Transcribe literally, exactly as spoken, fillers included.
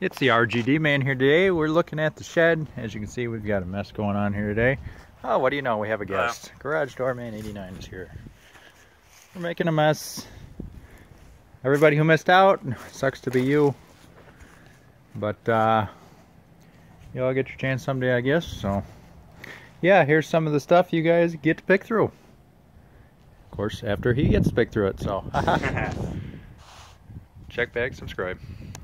It's the R G D man here today. We're looking at the shed. As you can see, we've got a mess going on here today. Oh, what do you know? We have a guest. Wow. Garage Door Man eighty-nine is here. We're making a mess. Everybody who missed out, sucks to be you. But uh, you'll get your chance someday, I guess. So, yeah, here's some of the stuff you guys get to pick through. Of course, after he gets to pick through it. So, check back, subscribe.